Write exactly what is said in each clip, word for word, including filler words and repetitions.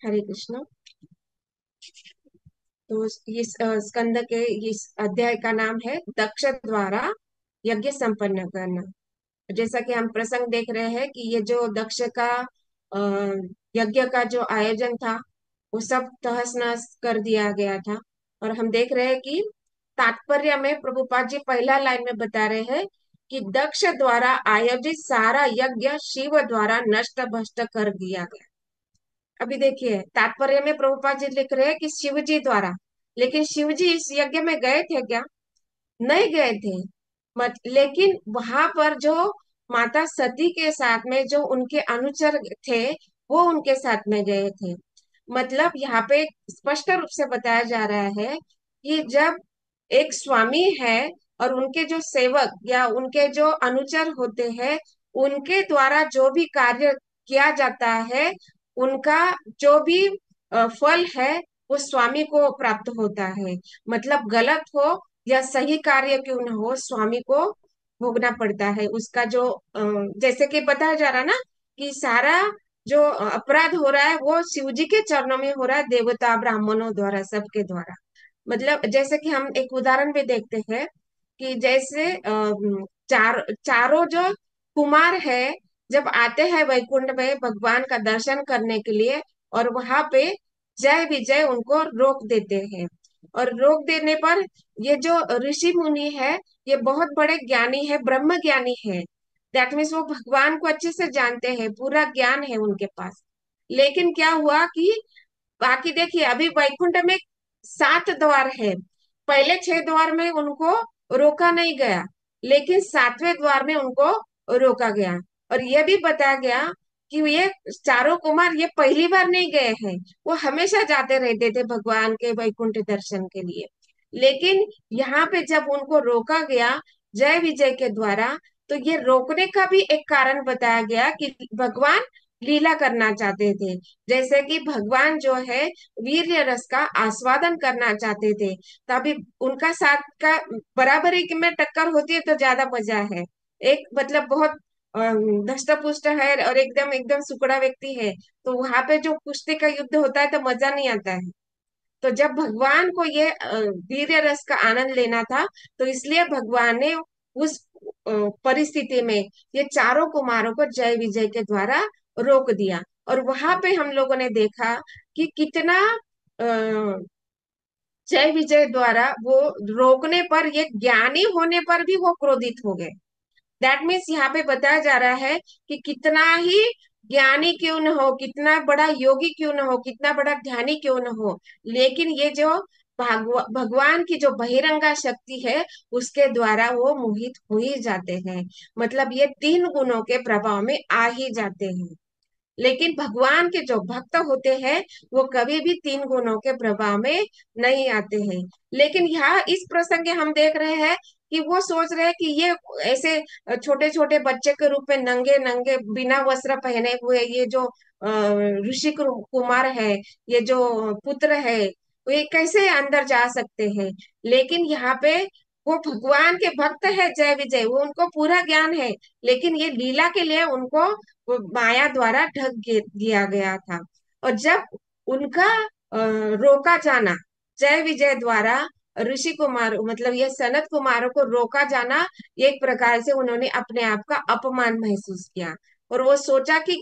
हरे कृष्ण। तो इस अ, स्कंद के इस अध्याय का नाम है दक्ष द्वारा यज्ञ संपन्न करना। जैसा कि हम प्रसंग देख रहे हैं कि ये जो दक्ष का अ, यज्ञ का जो आयोजन था वो सब तहस नहस कर दिया गया था। और हम देख रहे हैं कि तात्पर्य में प्रभुपाद जी पहला लाइन में बता रहे हैं कि दक्ष द्वारा आयोजित सारा यज्ञ शिव द्वारा नष्ट भ्रष्ट कर दिया गया। अभी देखिए तात्पर्य में प्रभुपाद जी लिख रहे हैं कि शिव जी द्वारा, लेकिन शिव जी इस यज्ञ में गए थे क्या? नहीं गए थे। मत लेकिन वहां पर जो माता सती के साथ में जो उनके अनुचर थे वो उनके साथ में गए थे। मतलब यहाँ पे स्पष्ट रूप से बताया जा रहा है कि जब एक स्वामी है और उनके जो सेवक या उनके जो अनुचर होते हैं उनके द्वारा जो भी कार्य किया जाता है उनका जो भी अ, फल है वो स्वामी को प्राप्त होता है। मतलब गलत हो या सही कार्य क्यों न हो स्वामी को भोगना पड़ता है उसका जो अ, जैसे कि बताया जा रहा ना कि सारा जो अपराध हो रहा है वो शिव जी के चरणों में हो रहा है, देवता ब्राह्मणों द्वारा सबके द्वारा। मतलब जैसे कि हम एक उदाहरण भी देखते हैं कि जैसे अम, चार चारों जो कुमार है जब आते हैं वैकुंठ में भगवान का दर्शन करने के लिए और वहां पे जय विजय उनको रोक देते हैं। और रोक देने पर ये जो ऋषि मुनि है ये बहुत बड़े ज्ञानी है, ब्रह्म ज्ञानी है। दैट मीन्स वो भगवान को अच्छे से जानते हैं, पूरा ज्ञान है उनके पास। लेकिन क्या हुआ कि बाकी देखिए अभी वैकुंठ में सात द्वार है। पहले छह द्वार में उनको रोका नहीं गया, लेकिन सातवें द्वार में उनको रोका गया। और यह भी बताया गया कि ये चारों कुमार ये पहली बार नहीं गए हैं, वो हमेशा जाते रहते थे भगवान के वैकुंठ दर्शन के लिए। लेकिन यहाँ पे जब उनको रोका गया जय विजय के द्वारा, तो ये रोकने का भी एक कारण बताया गया कि भगवान लीला करना चाहते थे। जैसे कि भगवान जो है वीर्य रस का आस्वादन करना चाहते थे, तभी उनका साथ का बराबरी में टक्कर होती है तो ज्यादा मजा है। एक मतलब बहुत धष्ट पुष्ट है और एकदम एकदम सुकड़ा व्यक्ति है, तो वहां पे जो कुश्ती का युद्ध होता है तो मजा नहीं आता है। तो जब भगवान को ये अ, वीर्य रस का आनंद लेना था तो इसलिए भगवान ने उस अ, परिस्थिति में ये चारों कुमारों को जय विजय के द्वारा रोक दिया। और वहां पे हम लोगों ने देखा कि कितना अ, जय विजय द्वारा वो रोकने पर ये ज्ञानी होने पर भी वो क्रोधित हो गए। दैट मीन्स यहाँ पे बताया जा रहा है कि कितना ही ज्ञानी क्यों न हो, कितना बड़ा योगी क्यों न हो, कितना बड़ा ध्यानी क्यों न हो, लेकिन ये जो भगवा, भगवान की जो बहिरंगा शक्ति है उसके द्वारा वो मोहित हो ही जाते हैं। मतलब ये तीन गुणों के प्रभाव में आ ही जाते हैं। लेकिन भगवान के जो भक्त होते हैं वो कभी भी तीन गुणों के प्रभाव में नहीं आते हैं। लेकिन यहाँ इस प्रसंग में हम देख रहे हैं कि वो सोच रहे हैं कि ये ऐसे छोटे छोटे बच्चे के रूप में नंगे नंगे बिना वस्त्र पहने हुए ये जो अ, ऋषि कु- कुमार है, ये जो पुत्र है, वो ये कैसे अंदर जा सकते हैं? लेकिन यहाँ पे वो भगवान के भक्त है जय विजय, वो उनको पूरा ज्ञान है, लेकिन ये लीला के लिए उनको वो माया द्वारा ढक गे- दिया गया था। और जब उनका अ, रोका जाना जय विजय द्वारा ऋषि कुमार मतलब ये सनत कुमारों को रोका जाना, एक प्रकार से उन्होंने अपने आप का अपमान महसूस किया। और वो सोचा कि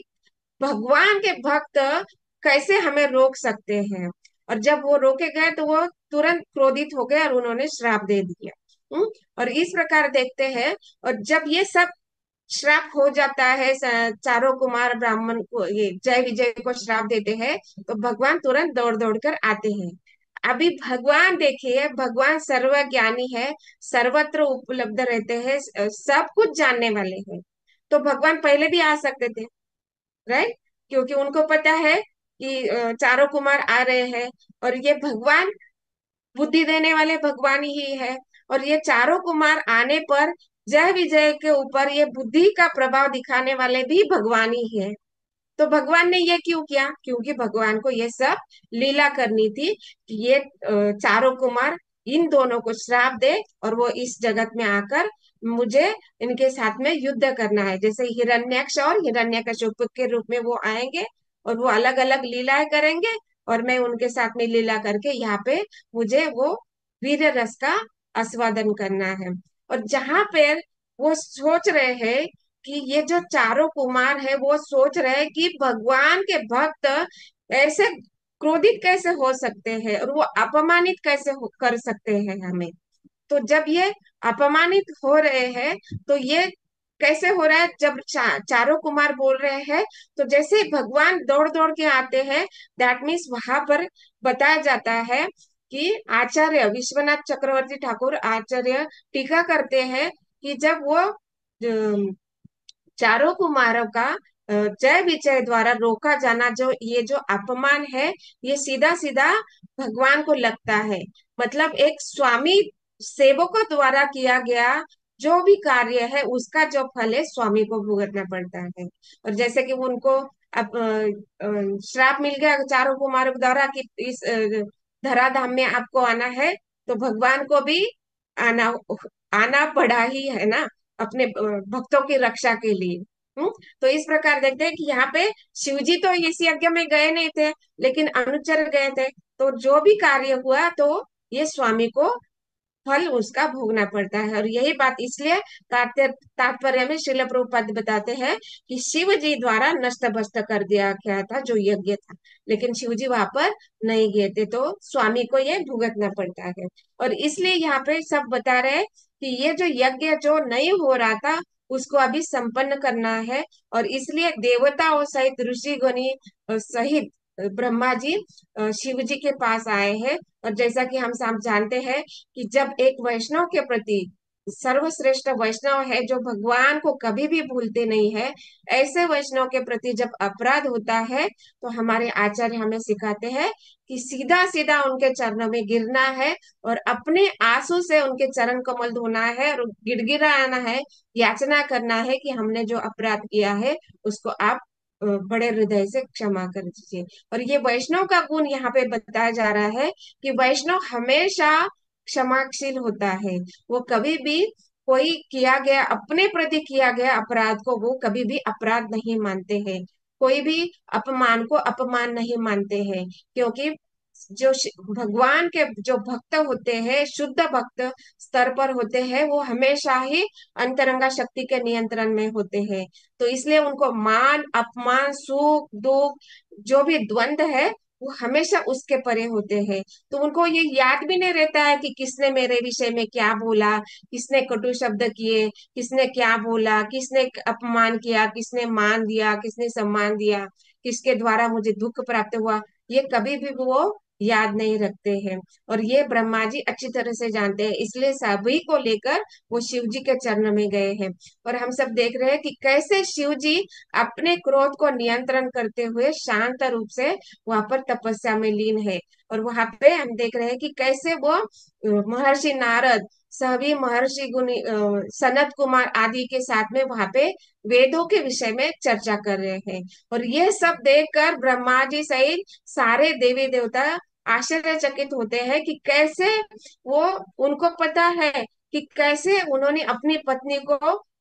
भगवान के भक्त कैसे हमें रोक सकते हैं। और जब वो रोके गए तो वो तुरंत क्रोधित हो गए और उन्होंने श्राप दे दिया। हम्म, और इस प्रकार देखते हैं। और जब ये सब श्राप हो जाता है, स- चारों कुमार ब्राह्मण को ये जय विजय को श्राप देते हैं, तो भगवान तुरंत दौड़ दौड़ कर आते हैं। अभी भगवान देखिए, भगवान सर्वज्ञानी है, सर्वत्र उपलब्ध रहते हैं, सब कुछ जानने वाले हैं। तो भगवान पहले भी आ सकते थे, राइट? क्योंकि उनको पता है कि अ, चारों कुमार आ रहे हैं। और ये भगवान बुद्धि देने वाले भगवान ही है। और ये चारों कुमार आने पर जय विजय के ऊपर ये बुद्धि का प्रभाव दिखाने वाले भी भगवान ही है। तो भगवान ने ये क्यों किया? क्योंकि भगवान को ये सब लीला करनी थी कि ये अ, चारों कुमार इन दोनों को श्राप दे और वो इस जगत में आकर मुझे इनके साथ में युद्ध करना है। जैसे हिरण्यक्ष और हिरण्यकशिपु के रूप में वो आएंगे और वो अलग अलग लीलाएं करेंगे, और मैं उनके साथ में लीला करके यहाँ पे मुझे वो वीर रस का आस्वादन करना है। और जहां पे वो सोच रहे हैं कि ये जो चारों कुमार है वो सोच रहे हैं कि भगवान के भक्त ऐसे क्रोधित कैसे हो सकते हैं और वो अपमानित कैसे हो, कर सकते हैं हमें। तो जब ये अपमानित हो रहे हैं तो ये कैसे हो रहा है, जब चा, चारों कुमार बोल रहे हैं तो जैसे ही भगवान दौड़ दौड़ के आते हैं, दैट मीन्स वहां पर बताया जाता है कि आचार्य विश्वनाथ चक्रवर्ती ठाकुर आचार्य टीका करते हैं कि जब वो अम, चारों कुमारों का अ, जय विजय द्वारा रोका जाना, जो ये जो अपमान है, ये सीधा सीधा भगवान को लगता है। मतलब एक स्वामी सेवकों द्वारा किया गया जो भी कार्य है उसका जो फल है स्वामी को भुगतना पड़ता है। और जैसे कि वो उनको अब अ, अ, श्राप मिल गया चारों कुमारों द्वारा कि इस अ, धराधाम में आपको आना है, तो भगवान को भी आना आना पड़ा ही है ना, अपने अ, भक्तों की रक्षा के लिए। हम्म तो इस प्रकार देखते हैं कि यहाँ पे शिव जी तो इस यज्ञ में गए नहीं थे, लेकिन अनुचर गए थे। तो जो भी कार्य हुआ तो ये स्वामी को फल उसका भोगना पड़ता है। और यही बात इसलिए तात्पर्य तात्पर्य में श्रील प्रभुपाद बताते हैं कि शिव जी द्वारा नष्ट भ्रष्ट कर दिया गया था जो यज्ञ था, लेकिन शिव जी वहां पर नहीं गए थे, तो स्वामी को ये भुगतना पड़ता है। और इसलिए यहाँ पे सब बता रहे हैं कि ये जो यज्ञ जो नहीं हो रहा था उसको अभी संपन्न करना है। और इसलिए देवताओं सहित ऋषि गणी अ, सहित अ, ब्रह्मा जी अ, शिव जी के पास आए हैं। और जैसा कि हम सब जानते हैं कि जब एक वैष्णव के प्रति, सर्वश्रेष्ठ वैष्णव है जो भगवान को कभी भी भूलते नहीं है, ऐसे वैष्णव के प्रति जब अपराध होता है तो हमारे आचार्य हमें सिखाते हैं कि सीधा सीधा उनके चरणों में गिरना है और अपने आंसू से उनके चरण कमल धोना है और गिड़गिड़ाना है, याचना करना है कि हमने जो अपराध किया है उसको आप अ, बड़े हृदय से क्षमा कर दीजिए। और ये वैष्णव का गुण यहाँ पे बताया जा रहा है कि वैष्णव हमेशा क्षमाशील होता है। वो कभी भी कोई किया गया अपने प्रति किया गया अपराध को वो कभी भी अपराध नहीं मानते हैं, कोई भी अपमान को अपमान नहीं मानते हैं। क्योंकि जो शि- भगवान के जो भक्त होते हैं, शुद्ध भक्त स्तर पर होते हैं, वो हमेशा ही अंतरंगा शक्ति के नियंत्रण में होते हैं। तो इसलिए उनको मान अपमान सुख दुख जो भी द्वंद्व है वो हमेशा उसके परे होते हैं। तो उनको ये याद भी नहीं रहता है कि किसने मेरे विषय में क्या बोला, किसने कटु शब्द किए, किसने क्या बोला, किसने अपमान किया, किसने मान दिया, किसने सम्मान दिया, किसके द्वारा मुझे दुख प्राप्त हुआ, ये कभी भी वो याद नहीं रखते हैं। और ये ब्रह्मा जी अच्छी तरह से जानते हैं, इसलिए सभी को लेकर वो शिव जी के चरण में गए हैं। और हम सब देख रहे हैं कि कैसे शिव जी अपने क्रोध को नियंत्रण करते हुए शांत रूप से वहां पर तपस्या में लीन है। और वहां पे हम देख रहे हैं कि कैसे वो अ, महर्षि नारद सभी महर्षि गुनी अ, सनत कुमार आदि के साथ में वहां पे वेदों के विषय में चर्चा कर रहे हैं। और ये सब देखकर ब्रह्मा जी सहित सारे देवी देवता आश्चर्यचकित होते हैं कि कैसे वो, उनको पता है कि कैसे उन्होंने अपनी पत्नी को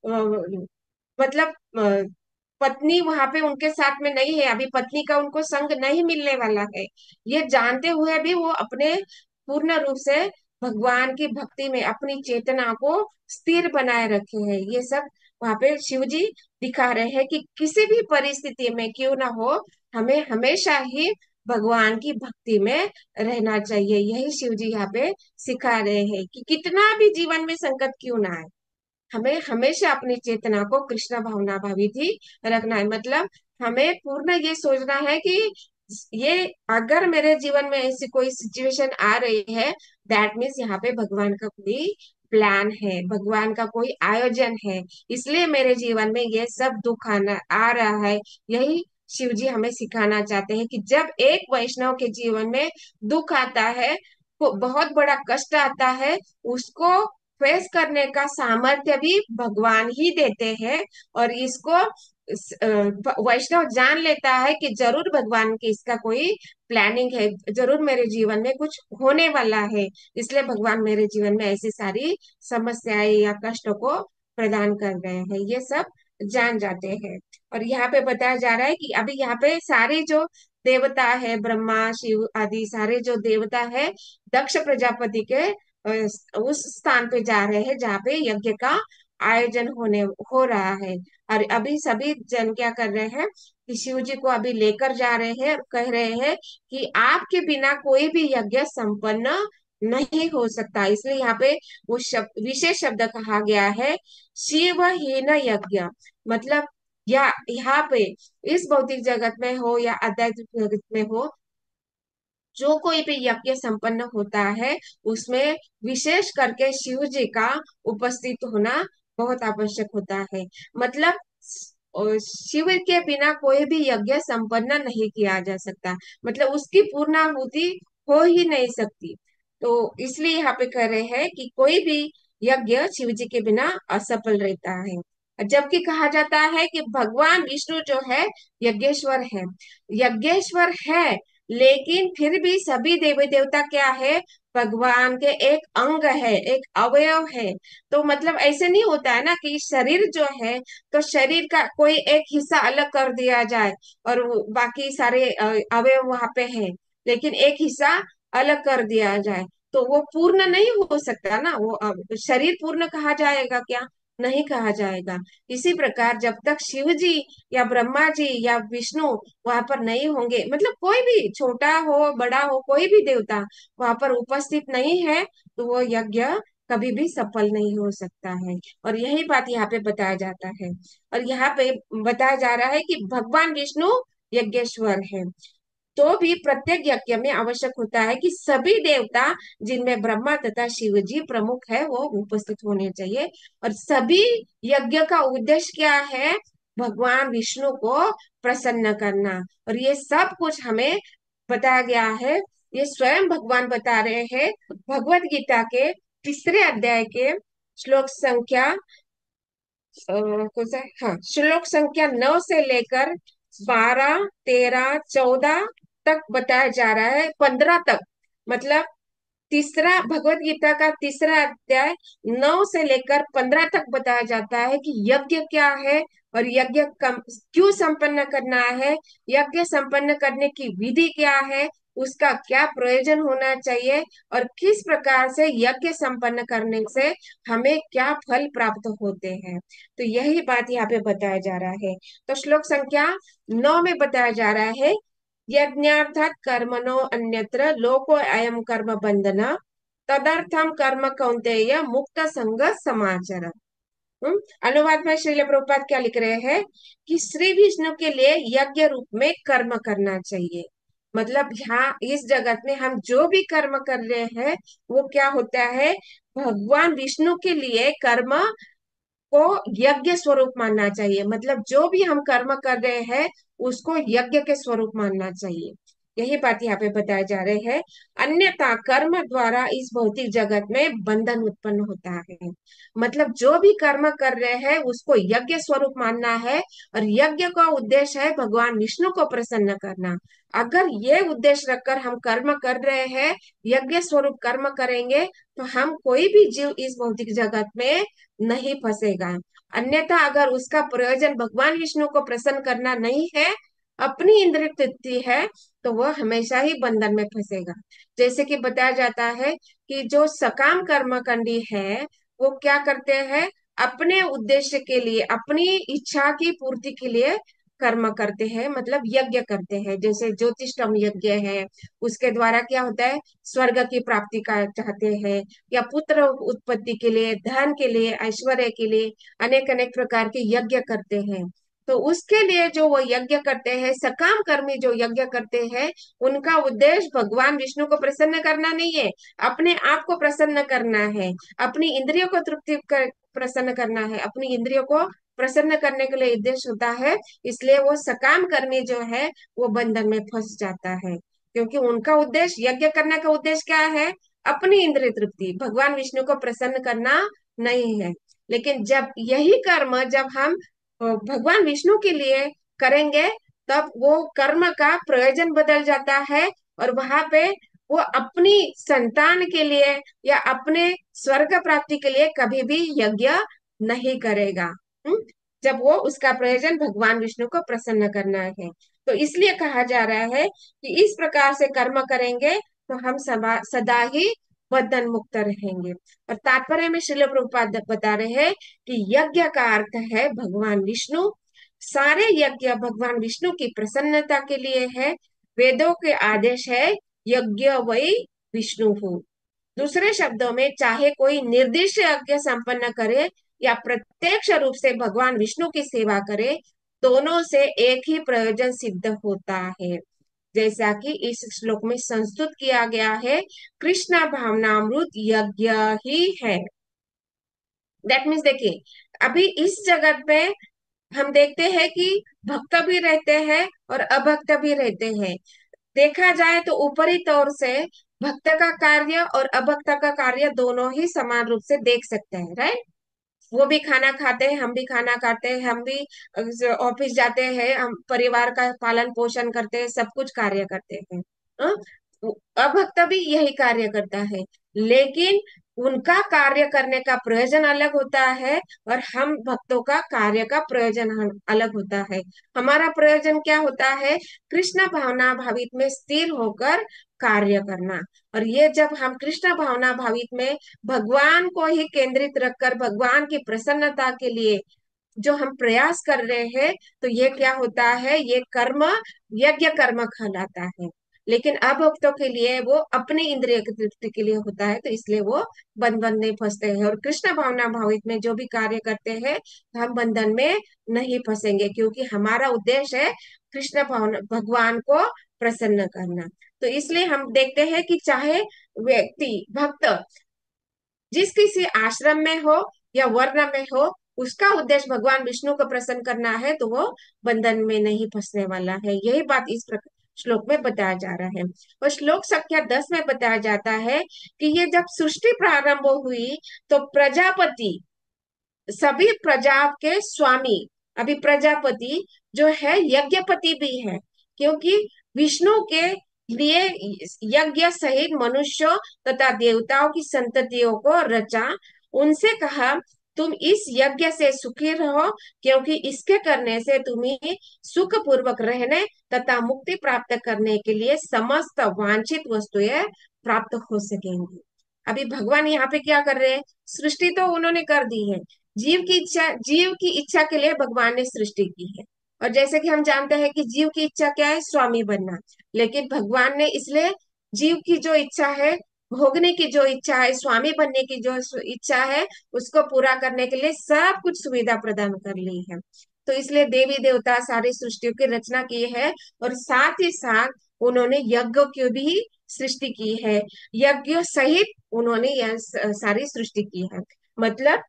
अ, मतलब अ, पत्नी वहां पे उनके साथ में नहीं है, अभी पत्नी का उनको संग नहीं मिलने वाला है, ये जानते हुए भी वो अपने पूर्ण रूप से भगवान की भक्ति में अपनी चेतना को स्थिर बनाए रखे हैं। ये सब वहां पे शिव जी दिखा रहे हैं कि किसी भी परिस्थिति में क्यों ना हो, हमें हमेशा ही भगवान की भक्ति में रहना चाहिए। यही शिव जी यहाँ पे सिखा रहे हैं कि कितना भी जीवन में संकट क्यों ना आए, हमें हमेशा अपनी चेतना को कृष्ण भावना भावित ही रखना है। मतलब हमें पूर्ण ये सोचना है कि ये, अगर मेरे जीवन में ऐसी कोई सिचुएशन आ रही है, दैट मीन्स यहाँ पे भगवान का कोई प्लान है, भगवान का कोई आयोजन है, इसलिए मेरे जीवन में ये सब दुख आना आ रहा है। यही शिव जी हमें सिखाना चाहते हैं कि जब एक वैष्णव के जीवन में दुख आता है, को बहुत बड़ा कष्ट आता है, उसको फेस करने का सामर्थ्य भी भगवान ही देते हैं। और इसको स- अ, वैष्णव जान लेता है कि जरूर भगवान की इसका कोई प्लानिंग है, जरूर मेरे जीवन में कुछ होने वाला है, इसलिए भगवान मेरे जीवन में ऐसी सारी समस्याएं या कष्टों को प्रदान कर रहे हैं, ये सब जान जाते हैं। और यहाँ पे बताया जा रहा है कि अभी यहाँ पे सारे जो देवता है, ब्रह्मा शिव आदि सारे जो देवता है, दक्ष प्रजापति के अ, उस स्थान पे जा रहे हैं जहाँ पे यज्ञ का आयोजन होने हो रहा है। और अभी सभी जन क्या कर रहे हैं कि शिव जी को अभी लेकर जा रहे हैं और कह रहे हैं कि आपके बिना कोई भी यज्ञ संपन्न नहीं हो सकता। इसलिए यहाँ पे वो शब्द, विशेष शब्द कहा गया है, शिवहीन यज्ञ। मतलब या यहाँ पे इस भौतिक जगत में हो या आध्यात्मिक जगत में हो, जो कोई भी यज्ञ संपन्न होता है उसमें विशेष करके शिव जी का उपस्थित होना बहुत आवश्यक होता है। मतलब अ, शिव के बिना कोई भी यज्ञ संपन्न नहीं किया जा सकता, मतलब उसकी पूर्णाहुति हो ही नहीं सकती। तो इसलिए यहाँ पे कह रहे हैं कि कोई भी यज्ञ शिव जी के बिना असफल रहता है। जबकि कहा जाता है कि भगवान विष्णु जो है यज्ञेश्वर है, यज्ञेश्वर है, लेकिन फिर भी सभी देवी देवता क्या है, भगवान के एक अंग है, एक अवयव है। तो मतलब ऐसे नहीं होता है ना कि शरीर जो है, तो शरीर का कोई एक हिस्सा अलग कर दिया जाए और वो बाकी सारे अ, अवयव वहां पे है, लेकिन एक हिस्सा अलग कर दिया जाए तो वो पूर्ण नहीं हो सकता ना। वो अ, शरीर पूर्ण कहा जाएगा क्या? नहीं कहा जाएगा। इसी प्रकार जब तक शिव जी या ब्रह्मा जी या विष्णु वहां पर नहीं होंगे, मतलब कोई भी छोटा हो बड़ा हो कोई भी देवता वहां पर उपस्थित नहीं है, तो वो यज्ञ कभी भी सफल नहीं हो सकता है। और यही बात यहाँ पे बताया जाता है। और यहाँ पे बताया जा रहा है कि भगवान विष्णु यज्ञेश्वर है, तो भी प्रत्येक यज्ञ में आवश्यक होता है कि सभी देवता जिनमें ब्रह्मा तथा शिव जी प्रमुख है वो उपस्थित होने चाहिए। और सभी यज्ञ का उद्देश्य क्या है? भगवान विष्णु को प्रसन्न करना। और ये सब कुछ हमें बताया गया है, ये स्वयं भगवान बता रहे हैं भगवत गीता के तीसरे अध्याय के श्लोक संख्या अ, कौन सा है? हाँ, श्लोक संख्या नौ से लेकर बारह तेरह चौदह तक बताया जा रहा है, पंद्रह तक। मतलब तीसरा भगवत गीता का तीसरा अध्याय नौ से लेकर पंद्रह तक बताया जाता है कि यज्ञ क्या है और यज्ञ कम क्यों संपन्न करना है, यज्ञ संपन्न करने की विधि क्या है, उसका क्या प्रयोजन होना चाहिए, और किस प्रकार से यज्ञ संपन्न करने से हमें क्या फल प्राप्त होते हैं। तो यही बात यहाँ पे बताया जा रहा है। तो श्लोक संख्या नौ में बताया जा रहा है, यज्ञार्थात कर्मणो अन्यत्र लोको अयम कर्म बंधन तदर्थम कर्म कौन्तेय मुक्त संग समाचर। हम्म, अनुवाद में श्रील प्रभुपाद क्या लिख रहे हैं कि श्री विष्णु के लिए यज्ञ रूप में कर्म करना चाहिए। मतलब यहाँ इस जगत में हम जो भी कर्म कर रहे हैं वो क्या होता है, भगवान विष्णु के लिए कर्म को यज्ञ स्वरूप मानना चाहिए। मतलब जो भी हम कर्म कर रहे हैं उसको यज्ञ के स्वरूप मानना चाहिए। यही बात यहाँ पे बताए जा रहे हैं। अन्यथा कर्म द्वारा इस भौतिक जगत में बंधन उत्पन्न होता है। मतलब जो भी कर्म कर रहे हैं उसको यज्ञ स्वरूप मानना है, और यज्ञ का उद्देश्य है भगवान विष्णु को प्रसन्न करना। अगर ये उद्देश्य रखकर हम कर्म कर रहे हैं, यज्ञ स्वरूप कर्म करेंगे, तो हम कोई भी जीव इस भौतिक जगत में नहीं फंसेगा। अन्यथा अगर उसका प्रयोजन भगवान विष्णु को प्रसन्न करना नहीं है, अपनी इंद्रिय तृप्ति है, तो वह हमेशा ही बंधन में फंसेगा। जैसे कि बताया जाता है कि जो सकाम कर्मकांडी है वो क्या करते हैं, अपने उद्देश्य के लिए अपनी इच्छा की पूर्ति के लिए कर्म करते हैं, मतलब यज्ञ करते हैं। जैसे ज्योतिषम यज्ञ है, उसके द्वारा क्या होता है, स्वर्ग की प्राप्ति का चाहते हैं, या पुत्र उत्पत्ति के लिए, धन के लिए, ऐश्वर्य के लिए अनेक अनेक प्रकार के यज्ञ करते हैं। तो उसके लिए जो वो यज्ञ करते हैं, सकाम कर्मी जो यज्ञ करते हैं, उनका उद्देश्य भगवान विष्णु को प्रसन्न करना नहीं है, अपने आप को प्रसन्न करना है, अपनी इंद्रियों को तृप्ति कर प्रसन्न करना है, अपनी इंद्रियों को प्रसन्न करने के लिए उद्देश्य होता है। इसलिए वो सकाम कर्मी जो है वो बंधन में फंस जाता है, क्योंकि उनका उद्देश्य यज्ञ करने का उद्देश्य क्या है, अपनी इंद्रिय तृप्ति, भगवान विष्णु को प्रसन्न करना नहीं है। लेकिन जब यही कर्म जब हम अ, भगवान विष्णु के लिए करेंगे, तब वो कर्म का प्रयोजन बदल जाता है, और वहां पे वो अपनी संतान के लिए या अपने स्वर्ग प्राप्ति के लिए कभी भी यज्ञ नहीं करेगा। हम्म जब वो उसका प्रयोजन भगवान विष्णु को प्रसन्न करना है। तो इसलिए कहा जा रहा है कि इस प्रकार से कर्म करेंगे तो हम सदा सदा ही बंधन मुक्त रहेंगे। और तात्पर्य में श्रील प्रभुपाद बता रहे हैं कि यज्ञ का अर्थ है भगवान विष्णु। सारे यज्ञ भगवान विष्णु की प्रसन्नता के लिए है। वेदों के आदेश है यज्ञ वै विष्णु हो। दूसरे शब्दों में चाहे कोई निर्दिष्ट यज्ञ संपन्न करे या प्रत्यक्ष रूप से भगवान विष्णु की सेवा करे, दोनों से एक ही प्रयोजन सिद्ध होता है। जैसा कि इस श्लोक में संस्तुत किया गया है, कृष्ण भावनामृत यज्ञ ही है। दैट मीन्स देखिए, अभी इस जगत में हम देखते हैं कि भक्त भी रहते हैं और अभक्त भी रहते हैं। देखा जाए तो ऊपरी तौर से भक्त का कार्य और अभक्त का कार्य दोनों ही समान रूप से देख सकते हैं, राइट। वो भी खाना खाते हैं, हम भी खाना खाते हैं, हम भी ऑफिस जाते हैं, हम परिवार का पालन पोषण करते हैं, सब कुछ कार्य करते हैं। अ? अभक्त भी यही कार्य करता है, लेकिन उनका कार्य करने का प्रयोजन अलग होता है और हम भक्तों का कार्य का प्रयोजन हम- अलग होता है। हमारा प्रयोजन क्या होता है? कृष्ण भावना भावित में स्थिर होकर कार्य करना। और ये जब हम कृष्ण भावना भावित में भगवान को ही केंद्रित रखकर भगवान की प्रसन्नता के लिए जो हम प्रयास कर रहे हैं, तो ये क्या होता है? ये कर्म यज्ञ कर्म कहलाता है। लेकिन अभक्तों के लिए वो अपनी इंद्रिय की तृप्ति के लिए होता है, तो इसलिए वो बंधन में फंसते हैं। और कृष्ण भावना भावित में जो भी कार्य करते हैं, हम बंधन में नहीं फंसेंगे, क्योंकि हमारा उद्देश्य है कृष्ण भावना भगवान को प्रसन्न करना। तो इसलिए हम देखते हैं कि चाहे व्यक्ति भक्त जिस किसी आश्रम में हो या वर्ण में हो, उसका उद्देश्य भगवान विष्णु को प्रसन्न करना है, तो वो बंधन में नहीं फंसने वाला है। यही बात इस प्रकार श्लोक में बताया जा रहा है। और श्लोक संख्या दस में बताया जाता है कि ये जब सृष्टि प्रारंभ हुई तो प्रजापति सभी प्रजा के स्वामी, अभी प्रजापति जो है यज्ञपति भी है, क्योंकि विष्णु के लिए यज्ञ सहित मनुष्यों तथा देवताओं की संततियों को रचा। उनसे कहा तुम इस यज्ञ से सुखी रहो, क्योंकि इसके करने से तुम्हें सुख पूर्वक रहने तथा मुक्ति प्राप्त करने के लिए समस्त वांछित वस्तुएं प्राप्त हो सकेंगी। अभी भगवान यहाँ पे क्या कर रहे हैं? सृष्टि तो उन्होंने कर दी है, जीव की इच्छा जीव की इच्छा के लिए भगवान ने सृष्टि की है। और जैसे कि हम जानते हैं कि जीव की इच्छा क्या है? स्वामी बनना। लेकिन भगवान ने इसलिए जीव की जो इच्छा है, भोगने की जो इच्छा है, स्वामी बनने की जो इच्छा है, उसको पूरा करने के लिए सब कुछ सुविधा प्रदान कर ली है। तो इसलिए देवी देवता सारी सृष्टियों की रचना की है, और साथ ही साथ उन्होंने यज्ञ की भी सृष्टि की है। यज्ञ सहित उन्होंने यह सारी सृष्टि की है। मतलब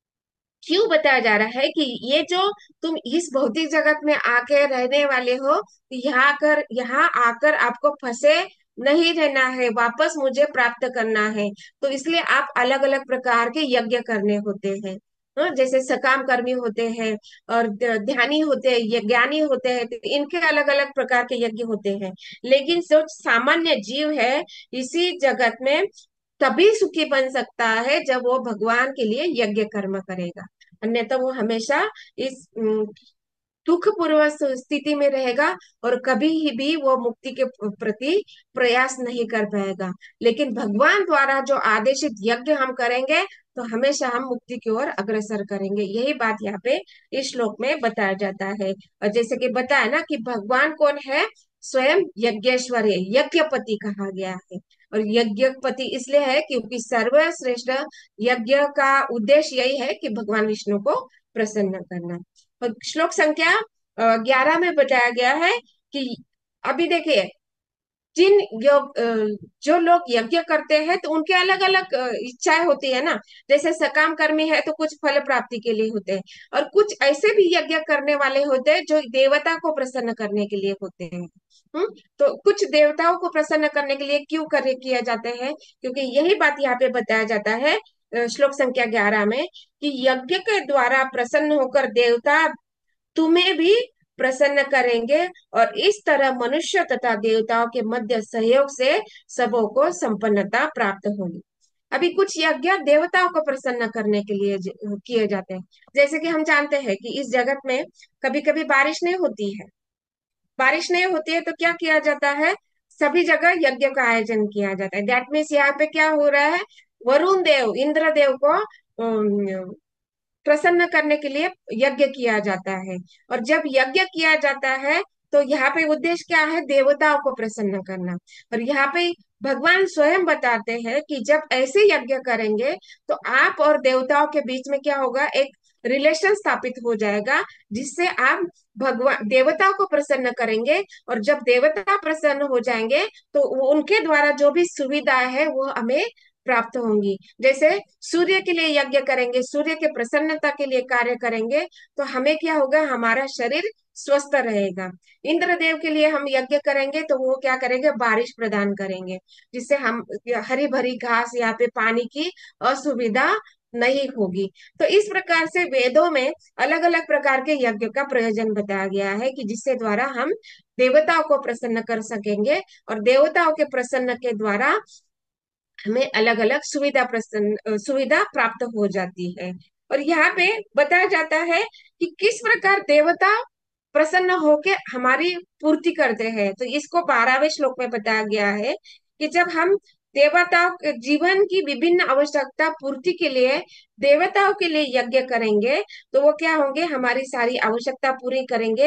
क्यों बताया जा रहा है कि ये जो तुम इस भौतिक जगत में आके रहने वाले हो, यहाँ आकर यहाँ आकर आपको फंसे नहीं रहना है, वापस मुझे प्राप्त करना है। तो इसलिए आप अलग अलग प्रकार के यज्ञ करने होते हैं। हाँ, जैसे सकाम कर्मी होते हैं और ध- ध्यानी होते हैं, ये ज्ञानी होते हैं, तो इनके अलग अलग प्रकार के यज्ञ होते हैं। लेकिन जो सामान्य जीव है इसी जगत में तभी सुखी बन सकता है जब वो भगवान के लिए यज्ञ कर्म करेगा। अन्यथा वो हमेशा इस उम, दुख पूर्व स्थिति में रहेगा और कभी ही भी वो मुक्ति के प्रति प्रयास नहीं कर पाएगा। लेकिन भगवान द्वारा जो आदेशित यज्ञ हम करेंगे, तो हमेशा हम मुक्ति की ओर अग्रसर करेंगे। यही बात यहाँ पे इस श्लोक में बताया जाता है। और जैसे कि बताया ना कि भगवान कौन है? स्वयं यज्ञेश्वर है, यज्ञपति कहा गया है। और यज्ञपति इसलिए है क्योंकि सर्वश्रेष्ठ यज्ञ का उद्देश्य यही है कि भगवान विष्णु को प्रसन्न करना। और श्लोक संख्या ग्यारह में बताया गया है कि अभी देखिए, जिन योग अ, जो लोग यज्ञ करते हैं तो उनके अलग अलग इच्छाएं होती है ना। जैसे सकाम कर्मी है तो कुछ फल प्राप्ति के लिए होते हैं, और कुछ ऐसे भी यज्ञ करने वाले होते हैं जो देवता को प्रसन्न करने के लिए होते हैं। हम्म तो कुछ देवताओं को प्रसन्न करने के लिए क्यों करे किया जाते हैं? क्योंकि यही बात यहाँ पे बताया जाता है अ, श्लोक संख्या ग्यारह में कि यज्ञ के द्वारा प्रसन्न होकर देवता तुम्हें भी प्रसन्न करेंगे, और इस तरह मनुष्य तथा देवताओं के मध्य सहयोग से सबों को संपन्नता प्राप्त होगी। अभी कुछ यज्ञ देवताओं को प्रसन्न करने के लिए ज- किए जाते हैं। जैसे कि हम जानते हैं कि इस जगत में कभी कभी बारिश नहीं होती है। बारिश नहीं होती है तो क्या किया जाता है, सभी जगह यज्ञ का आयोजन किया जाता है। दैट मीन्स यहाँ पे क्या हो रहा है, वरुण देव, इंद्र देव को अम, प्रसन्न करने के लिए यज्ञ किया जाता है। और जब यज्ञ किया जाता है तो यहाँ पे उद्देश्य क्या है, देवताओं को प्रसन्न करना। और यहाँ पे भगवान स्वयं बताते हैं कि जब ऐसे यज्ञ करेंगे तो आप और देवताओं के बीच में क्या होगा, एक रिलेशन स्थापित हो जाएगा, जिससे आप भगवान देवताओं को प्रसन्न करेंगे। और जब देवता प्रसन्न हो जाएंगे तो वो- उनके द्वारा जो भी सुविधा है वो हमें प्राप्त होंगी। जैसे सूर्य के लिए यज्ञ करेंगे, सूर्य के प्रसन्नता के लिए कार्य करेंगे, तो हमें क्या होगा, हमारा शरीर स्वस्थ रहेगा। इंद्रदेव के लिए हम यज्ञ करेंगे तो वो क्या करेंगे, बारिश प्रदान करेंगे, जिससे हम हरी भरी घास, यहाँ पे पानी की असुविधा नहीं होगी। तो इस प्रकार से वेदों में अलग अलग प्रकार के यज्ञ का प्रयोजन बताया गया है कि जिससे द्वारा हम देवताओं को प्रसन्न कर सकेंगे। और देवताओं के प्रसन्न के द्वारा हमें अलग अलग सुविधा प्रसन्न अ, सुविधा प्राप्त हो जाती है। और यहाँ पे बताया जाता है कि किस प्रकार देवता प्रसन्न होके हमारी पूर्ति करते हैं। तो इसको बारहवें श्लोक में बताया गया है कि जब हम देवताओं के जीवन की विभिन्न आवश्यकता पूर्ति के लिए देवताओं के लिए यज्ञ करेंगे, तो वो क्या होंगे, हमारी सारी आवश्यकता पूरी करेंगे।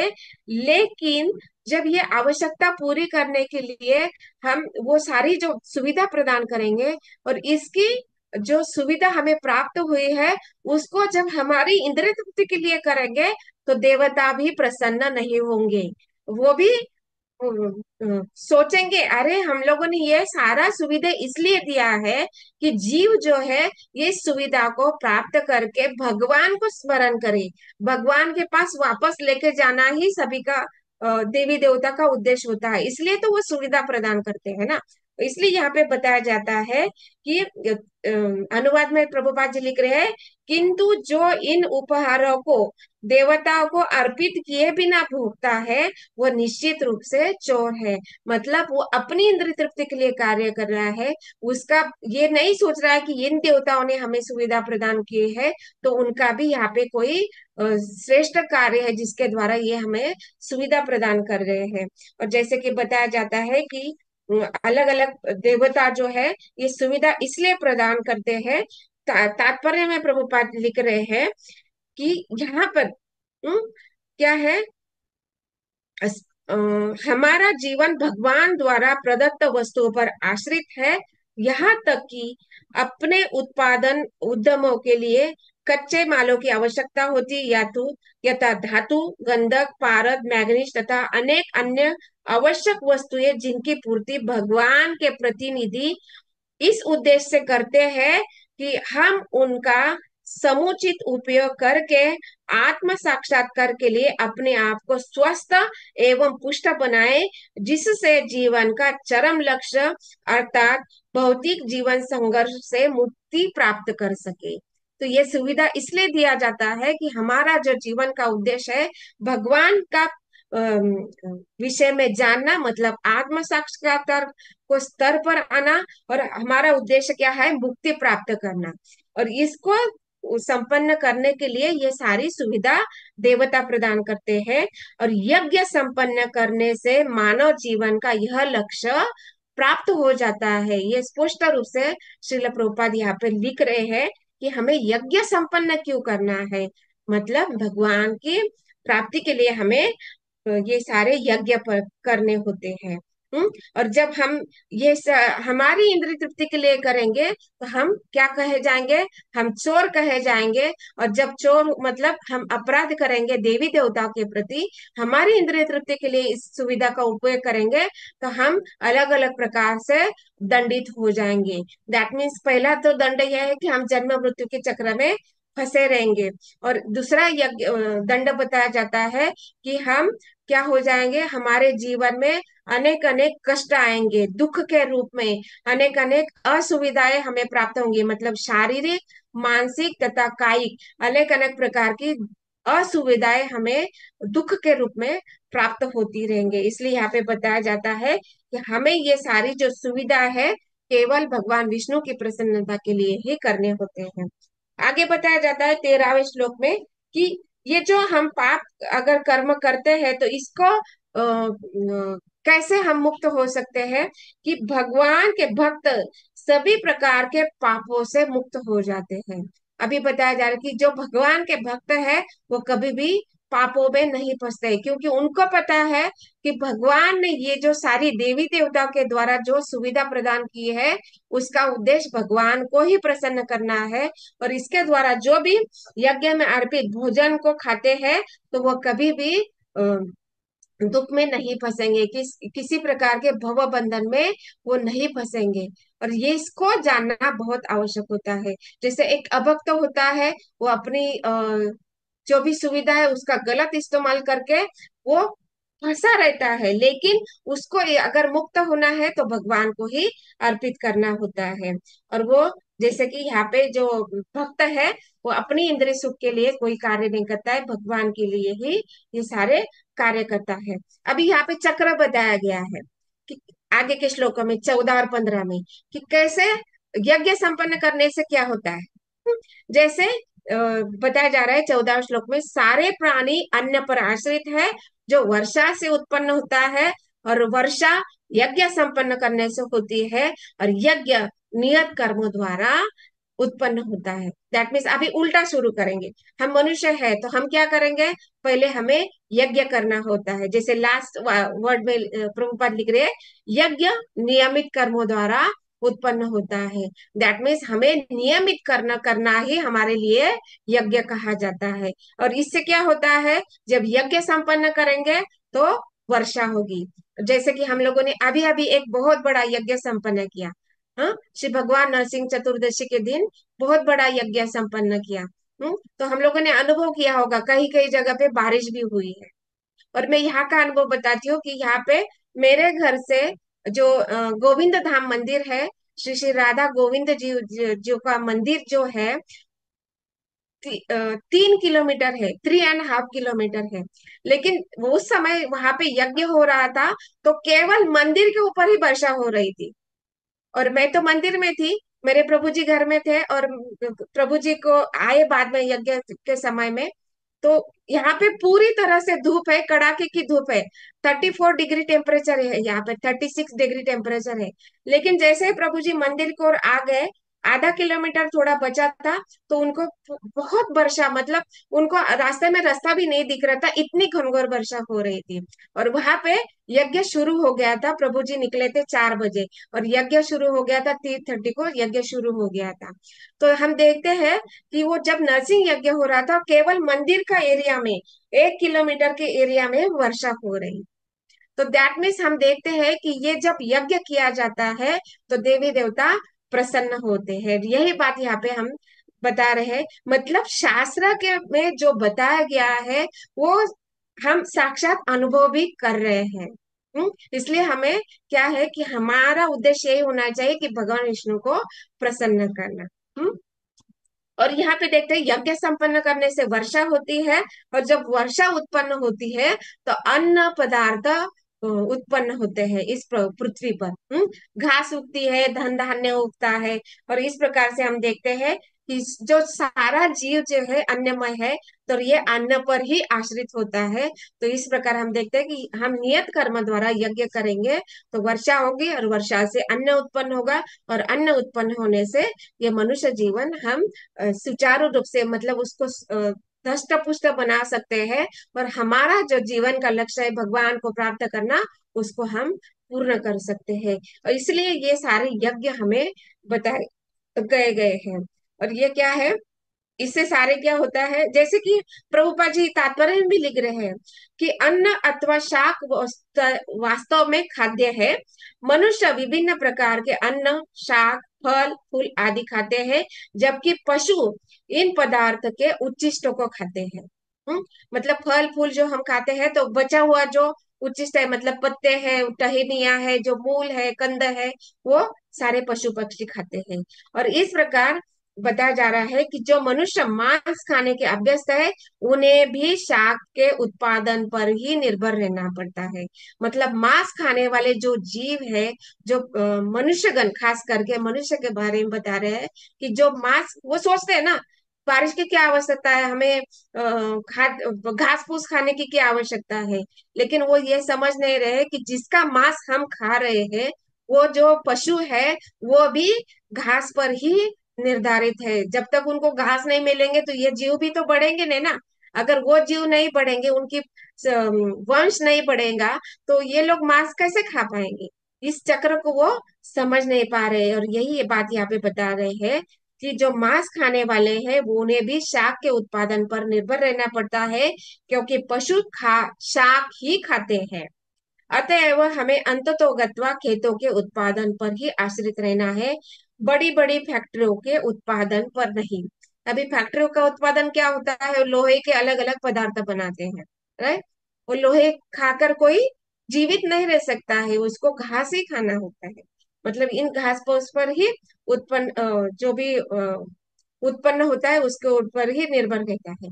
लेकिन जब ये आवश्यकता पूरी करने के लिए हम वो सारी जो सुविधा प्रदान करेंगे, और इसकी जो सुविधा हमें प्राप्त हुई है उसको जब हमारी इंद्रिय तृप्ति के लिए करेंगे, तो देवता भी प्रसन्न नहीं होंगे। वो भी अ, अ, सोचेंगे, अरे हम लोगों ने ये सारा सुविधा इसलिए दिया है कि जीव जो है ये सुविधा को प्राप्त करके भगवान को स्मरण करे, भगवान के पास वापस लेके जाना ही सभी का अ, देवी देवता का उद्देश्य होता है। इसलिए तो वो सुविधा प्रदान करते हैं ना। इसलिए यहाँ पे बताया जाता है कि अ, अ, अनुवाद में प्रभुपाद जी लिख रहे हैं, किंतु जो इन उपहारों को देवताओं को अर्पित किए बिना भोगता है वो निश्चित रूप से चोर है। मतलब वो अपनी इंद्रिय तृप्ति के लिए कार्य कर रहा है, उसका ये नहीं सोच रहा है कि इन देवताओं ने हमें सुविधा प्रदान की है तो उनका भी यहाँ पे कोई अ, श्रेष्ठ कार्य है जिसके द्वारा ये हमें सुविधा प्रदान कर रहे हैं। और जैसे कि बताया जाता है कि अलग अलग देवता जो है ये सुविधा इसलिए प्रदान करते हैं, ता, तात्पर्य में प्रभुपाद लिख रहे हैं कि यहाँ पर हम्म, क्या है, अस- अ, हमारा जीवन भगवान द्वारा प्रदत्त वस्तुओं पर आश्रित है। यहाँ तक कि अपने उत्पादन उद्यमों के लिए कच्चे मालों की आवश्यकता होती, या तो यथा धातु, गंधक, पारद, मैग्नीज तथा अनेक अन्य आवश्यक वस्तुएं जिनकी पूर्ति भगवान के प्रतिनिधि इस उद्देश्य से करते हैं कि हम उनका समुचित उपयोग करके आत्म साक्षात्कार के लिए अपने आप को स्वस्थ एवं पुष्ट बनाए, जिससे जीवन का चरम लक्ष्य अर्थात भौतिक जीवन संघर्ष से मुक्ति प्राप्त कर सके। तो ये सुविधा इसलिए दिया जाता है कि हमारा जो जीवन का उद्देश्य है भगवान का अम, विषय में जानना, मतलब आत्म साक्षात्कार को स्तर पर आना, और हमारा उद्देश्य क्या है, मुक्ति प्राप्त करना। और इसको संपन्न करने के लिए ये सारी सुविधा देवता प्रदान करते हैं। और यज्ञ संपन्न करने से मानव जीवन का यह लक्ष्य प्राप्त हो जाता है। ये स्पष्ट रूप से श्रील प्रभुपाद यहाँ पे लिख रहे हैं कि हमें यज्ञ संपन्न क्यों करना है, मतलब भगवान की प्राप्ति के लिए हमें तो ये सारे यज्ञ पर करने होते हैं। हम्म और जब हम ये स, हमारी इंद्रिय तृप्ति के लिए करेंगे तो हम क्या कहे जाएंगे, हम चोर कहे जाएंगे। और जब चोर मतलब हम अपराध करेंगे देवी देवताओं के प्रति, हमारी इंद्रिय तृप्ति के लिए इस सुविधा का उपयोग करेंगे, तो हम अलग अलग प्रकार से दंडित हो जाएंगे। दैट मीन्स पहला तो दंड यह है कि हम जन्म मृत्यु के चक्र में फंसे रहेंगे। और दूसरा यज्ञ अ, दंड बताया जाता है कि हम क्या हो जाएंगे, हमारे जीवन में अनेक अनेक कष्ट आएंगे, दुख के रूप में अनेक अनेक असुविधाएं हमें प्राप्त होंगी, मतलब शारीरिक, मानसिक तथा कायिक अनेक अनेक प्रकार की असुविधाएं हमें दुख के रूप में प्राप्त होती रहेंगे। इसलिए यहाँ पे बताया जाता है कि हमें ये सारी जो सुविधा है केवल भगवान विष्णु की प्रसन्नता के लिए ही करने होते हैं। आगे बताया जाता है तेरहवें श्लोक में कि ये जो हम पाप अगर कर्म करते हैं तो इसको अ, अ, कैसे हम मुक्त हो सकते हैं, कि भगवान के भक्त सभी प्रकार के पापों से मुक्त हो जाते हैं। अभी बताया जा रहा है कि जो भगवान के भक्त है वो कभी भी पापों में नहीं फंसते, क्योंकि उनको पता है कि भगवान ने ये जो सारी देवी देवताओं के द्वारा जो सुविधा प्रदान की है उसका उद्देश्य भगवान को ही प्रसन्न करना है। और इसके द्वारा जो भी यज्ञ में अर्पित भोजन को खाते हैं तो वो कभी भी अ, दुख में नहीं फंसेंगे, किस किसी प्रकार के भव बंधन में वो नहीं फंसेंगे। और ये इसको जानना बहुत आवश्यक होता है। जैसे एक अभक्त होता है, वो अपनी अ, जो भी सुविधा है उसका गलत इस्तेमाल करके वो फंसा रहता है, लेकिन उसको ये अगर मुक्त होना है तो भगवान को ही अर्पित करना होता है। और वो जैसे कि यहाँ पे जो भक्त है वो अपनी इंद्रिय सुख के लिए कोई कार्य नहीं करता है, भगवान के लिए ही ये सारे कार्य करता है। अभी यहाँ पे चक्र बताया गया है कि आगे के श्लोकों में चौदह और पंद्रह में कि कैसे यज्ञ संपन्न करने से क्या होता है। जैसे अ, बताया जा रहा है चौदह श्लोक में, सारे प्राणी अन्न पर आश्रित है जो वर्षा से उत्पन्न होता है, और वर्षा यज्ञ संपन्न करने से होती है, और यज्ञ नियत कर्मों द्वारा उत्पन्न होता है। दैट मीन्स अभी उल्टा शुरू करेंगे। हम मनुष्य है तो हम क्या करेंगे, पहले हमें यज्ञ करना होता है। जैसे लास्ट वर्ड में अ, प्रभुपाद लिख रहे हैं, यज्ञ नियमित कर्मों द्वारा उत्पन्न होता है। दैट मीन्स हमें नियमित करना करना ही हमारे लिए यज्ञ कहा जाता है। और इससे क्या होता है, जब यज्ञ संपन्न करेंगे तो वर्षा होगी। जैसे कि हम लोगों ने अभी अभी एक बहुत बड़ा यज्ञ संपन्न किया। हाँ, श्री भगवान नरसिंह चतुर्दशी के दिन बहुत बड़ा यज्ञ संपन्न किया। हम्म तो हम लोगों ने अनुभव किया होगा, कहीं कहीं जगह पे बारिश भी हुई है। और मैं यहाँ का अनुभव बताती हूँ कि यहाँ पे मेरे घर से जो अ, गोविंद धाम मंदिर है, श्री श्री राधा गोविंद जी जी जी का मंदिर जो है, ती, अ, तीन किलोमीटर है, थ्री एंड हाफ किलोमीटर है। लेकिन वो उस समय वहां पे यज्ञ हो रहा था तो केवल मंदिर के ऊपर ही वर्षा हो रही थी। और मैं तो मंदिर में थी, मेरे प्रभु जी घर में थे, और प्रभु जी को आए बाद में यज्ञ के समय में। तो यहाँ पे पूरी तरह से धूप है, कड़ाके की धूप है। थर्टी फोर डिग्री टेम्परेचर है, यहाँ पे थर्टी सिक्स डिग्री टेम्परेचर है। लेकिन जैसे ही प्रभु जी मंदिर की ओर आ गए, आधा किलोमीटर थोड़ा बचा था, तो उनको बहुत वर्षा, मतलब उनको रास्ते में रास्ता भी नहीं दिख रहा था, इतनी घनघोर वर्षा हो रही थी। और वहां पे यज्ञ शुरू हो गया था, प्रभु जी निकले थे चार बजे, और यज्ञ शुरू हो गया था तीन थर्टी को यज्ञ शुरू हो गया था। तो हम देखते हैं कि वो जब नरसिंह यज्ञ हो रहा था केवल मंदिर का एरिया में, एक किलोमीटर के एरिया में वर्षा हो रही। तो दैट मीन्स हम देखते हैं कि ये जब यज्ञ किया जाता है तो देवी देवता प्रसन्न होते हैं। यही बात यहाँ पे हम बता रहे हैं, मतलब शास्त्र के में जो बताया गया है वो हम साक्षात अनुभव भी कर रहे हैं। हम्म इसलिए हमें क्या है कि हमारा उद्देश्य यही होना चाहिए कि भगवान विष्णु को प्रसन्न करना। हम्म और यहाँ पे देखते हैं यज्ञ संपन्न करने से वर्षा होती है, और जब वर्षा उत्पन्न होती है तो अन्न पदार्थ अ, उत्पन्न होते हैं इस प्र- पृथ्वी पर। हम्म घास उगती है, धन धान्य उगता है। और इस प्रकार से हम देखते हैं कि जो सारा जीव जो है अन्नमय है, तो ये अन्न पर ही आश्रित होता है। तो इस प्रकार हम देखते हैं कि हम नियत कर्म द्वारा यज्ञ करेंगे तो वर्षा होगी, और वर्षा से अन्न उत्पन्न होगा, और अन्न उत्पन्न होने से ये मनुष्य जीवन हम अ, सुचारू रूप से, मतलब उसको अ, धष्ट पुष्ट बना सकते हैं। और हमारा जो जीवन का लक्ष्य है भगवान को प्राप्त करना, उसको हम पूर्ण कर सकते हैं। और इसलिए ये सारे यज्ञ हमें बताए गए गए हैं। और ये क्या है, इससे सारे क्या होता है, जैसे कि प्रभुपा जी तात्पर्य में भी लिख रहे हैं कि अन्न अथवा शाक वस्त- वास्तव में खाद्य है। मनुष्य विभिन्न प्रकार के अन्न, शाक, फल फूल आदि खाते हैं, जबकि पशु इन पदार्थ के उच्छिष्टों को खाते हैं। हम्म मतलब फल फूल जो हम खाते हैं तो बचा हुआ जो उच्छिष्ट है, मतलब पत्ते हैं, टहनियां है, जो मूल है, कंद है, वो सारे पशु पक्षी खाते हैं। और इस प्रकार बताया जा रहा है कि जो मनुष्य मांस खाने के अभ्यस्त है उन्हें भी शाक के उत्पादन पर ही निर्भर रहना पड़ता है। मतलब मांस खाने वाले जो जीव है, जो अ, मनुष्यगण, खास करके मनुष्य के बारे में बता रहे हैं कि जो मांस, वो सोचते हैं ना बारिश की क्या आवश्यकता है हमें, अ, खाद घास फूस खाने की क्या आवश्यकता है, लेकिन वो ये समझ नहीं रहे कि जिसका मांस हम खा रहे हैं वो जो पशु है वो भी घास पर ही निर्धारित है। जब तक उनको घास नहीं मिलेंगे तो ये जीव भी तो बढ़ेंगे नहीं ना। अगर वो जीव नहीं बढ़ेंगे, उनकी स- वंश नहीं बढ़ेगा, तो ये लोग मांस कैसे खा पाएंगे। इस चक्र को वो समझ नहीं पा रहे, और यही ये बात यहाँ पे बता रहे हैं कि जो मांस खाने वाले हैं वो उन्हें भी शाक के उत्पादन पर निर्भर रहना पड़ता है, क्योंकि पशु खा शाक ही खाते हैं। अतएव हमें अंततोगत्वा खेतों के उत्पादन पर ही आश्रित रहना है, बड़ी बड़ी फैक्ट्रियों के उत्पादन पर नहीं। अभी फैक्ट्रियों का उत्पादन क्या होता है, लोहे के अलग अलग पदार्थ बनाते हैं, राइट। वो लोहे खाकर कोई जीवित नहीं रह सकता है, उसको घास ही खाना होता है। मतलब इन घास फूस पर ही उत्पन्न अ, जो भी अ, उत्पन्न होता है उसके ऊपर ही निर्भर रहता है।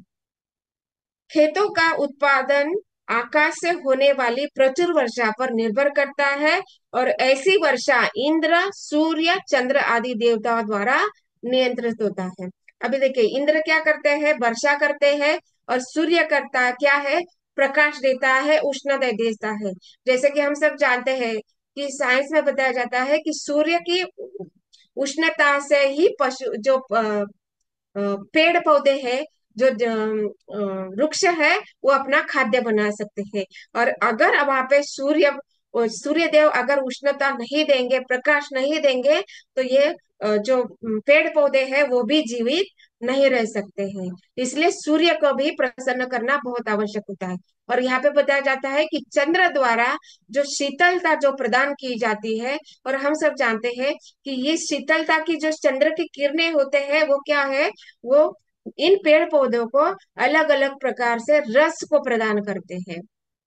खेतों का उत्पादन आकाश से होने वाली प्रचुर वर्षा पर निर्भर करता है, और ऐसी वर्षा इंद्र, सूर्य, चंद्र आदि देवताओं द्वारा नियंत्रित होता है। अभी देखिए, इंद्र क्या करते हैं, वर्षा करते हैं, और सूर्य करता क्या है, प्रकाश देता है, उष्णता देता है। जैसे कि हम सब जानते हैं कि साइंस में बताया जाता है कि सूर्य की उष्णता से ही पशु जो अ, अ, पेड़ पौधे हैं, जो ज- अ, वृक्ष है, वो अपना खाद्य बना सकते हैं। और अगर वहां पे सूर्य सूर्य देव अगर उष्णता नहीं देंगे, प्रकाश नहीं देंगे, तो ये अ, जो पेड़ पौधे हैं वो भी जीवित नहीं रह सकते हैं। इसलिए सूर्य को भी प्रसन्न करना बहुत आवश्यक होता है। और यहाँ पे बताया जाता है कि चंद्र द्वारा जो शीतलता जो प्रदान की जाती है, और हम सब जानते हैं कि ये शीतलता की जो चंद्र की किरणें होते हैं वो क्या है, वो इन पेड़ पौधों को अलग अलग प्रकार से रस को प्रदान करते हैं।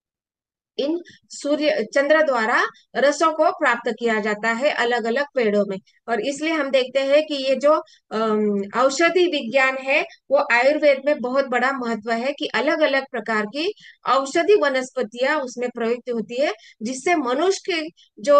इन सूर्य चंद्र द्वारा रसों को प्राप्त किया जाता है अलग अलग पेड़ों में। और इसलिए हम देखते हैं कि ये जो अम, औषधि विज्ञान है, वो आयुर्वेद में बहुत बड़ा महत्व है कि अलग अलग प्रकार की औषधि वनस्पतियां उसमें प्रयुक्त होती है, जिससे मनुष्य के जो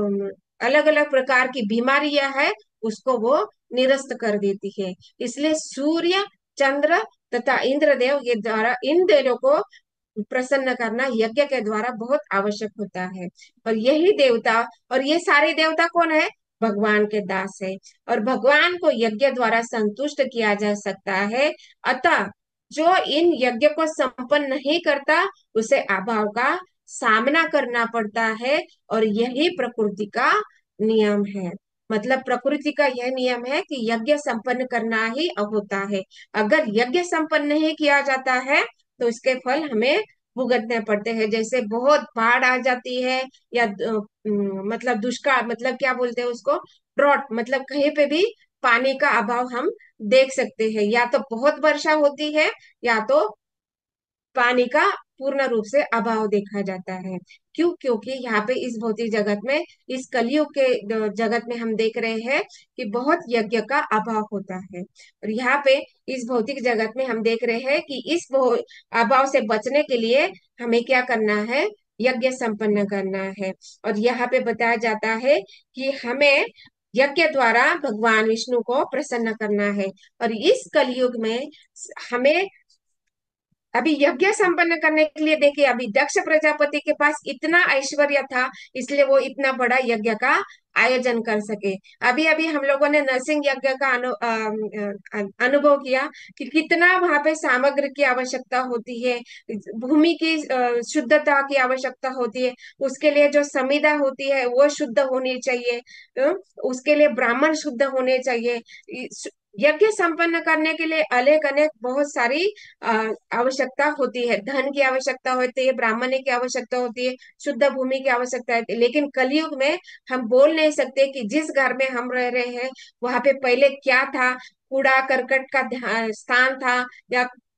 अलग अलग प्रकार की बीमारियां है उसको वो निरस्त कर देती है। इसलिए सूर्य, चंद्र तथा इंद्रदेव, ये द्वारा इन देवों को प्रसन्न करना यज्ञ के द्वारा बहुत आवश्यक होता है। और यही देवता, और ये सारे देवता कौन है, भगवान के दास है। और भगवान को यज्ञ द्वारा संतुष्ट किया जा सकता है। अतः जो इन यज्ञ को संपन्न नहीं करता उसे अभाव का सामना करना पड़ता है। और यही प्रकृति का नियम है। मतलब प्रकृति का यह नियम है कि यज्ञ संपन्न करना ही होता है। अगर यज्ञ संपन्न नहीं किया जाता है तो इसके फल हमें भुगतने पड़ते हैं। जैसे बहुत बाढ़ आ जाती है, या अ, उम, मतलब दुष्काल, मतलब क्या बोलते हैं उसको, ड्रॉट, मतलब कहीं पे भी पानी का अभाव हम देख सकते हैं। या तो बहुत वर्षा होती है, या तो पानी का पूर्ण रूप से अभाव देखा जाता है। क्यों? क्योंकि यहाँ पे इस भौतिक जगत में, इस कलयुग के जगत में हम देख रहे हैं कि बहुत यज्ञ का अभाव होता है। और यहाँ पे इस भौतिक जगत में हम देख रहे हैं कि इस भौ- अभाव से बचने के लिए हमें क्या करना है, यज्ञ संपन्न करना है। और यहाँ पे बताया जाता है कि हमें यज्ञ द्वारा भगवान विष्णु को प्रसन्न करना है। और इस कलयुग में हमें अभी यज्ञ संपन्न करने के लिए, देखिए, अभी दक्ष प्रजापति के पास इतना ऐश्वर्य था, इसलिए वो इतना बड़ा यज्ञ का आयोजन कर सके। अभी अभी हम लोगों ने नरसिंह यज्ञ का अनु, अ, अ, अनुभव किया कि कितना वहां पे सामग्री की आवश्यकता होती है, भूमि की अ, शुद्धता की आवश्यकता होती है। उसके लिए जो संविदा होती है वो शुद्ध होनी चाहिए, अ, उसके लिए ब्राह्मण शुद्ध होने चाहिए। यज्ञ संपन्न करने के लिए अनेक अनेक बहुत सारी अ, आवश्यकता होती है। धन की आवश्यकता होती है, ब्राह्मण की आवश्यकता होती है, शुद्ध भूमि की आवश्यकता होती है। लेकिन कलयुग में हम बोल नहीं सकते कि जिस घर में हम रह रहे हैं वहां पे पहले क्या था, कूड़ा करकट का ध्या- स्थान था, या